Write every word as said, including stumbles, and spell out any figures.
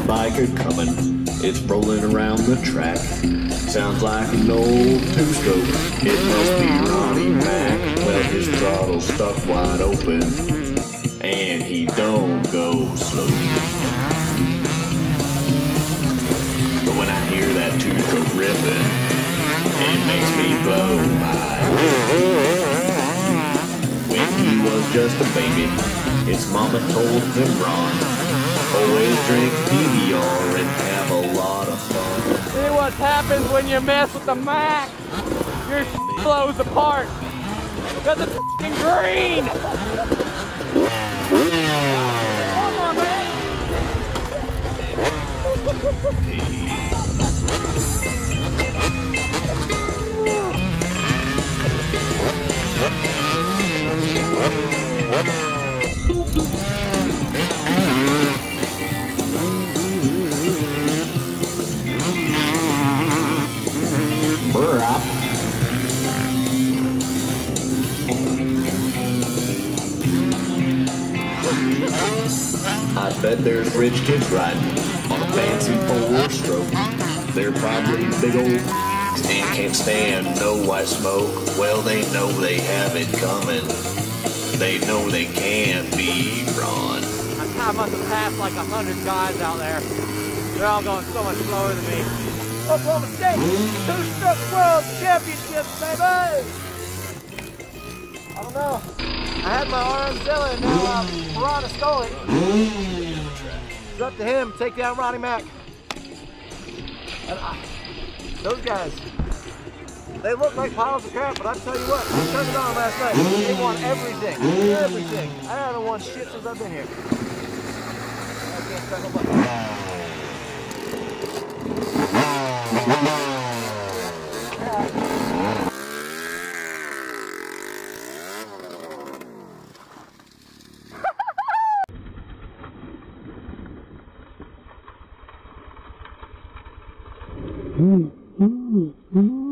biker coming. It's rolling around the track. Sounds like an old two-stroke. It must be Ronnie Mac. Well, his throttle's stuck wide open, and he don't go slow. But when I hear that two-stroke ripping, it makes me blow my When he was just a baby, his mama told him, Ron, always drink P B R and have a lot of fun. See what happens when you mess with the Mac? Your shit blows apart. Because it's f***ing green! Come on, man! I bet there's rich kids riding on a fancy four-stroke. They're probably big old and can't stand no white smoke. Well, they know they have it coming. They know they can't be Ron. I must have passed like a hundred guys out there. They're all going so much slower than me. Oklahoma State, two-stroke world championship, baby! I don't know. I had my Aranzilla and now uh, Piranha stole it. It's up to him to take down Ronnie Mac. And I, those guys, they look like piles of crap, but I tell you what, I turned it on last night. They won everything, everything. I haven't won shit since I've been here. I can't press no button. Mm, mm, mm.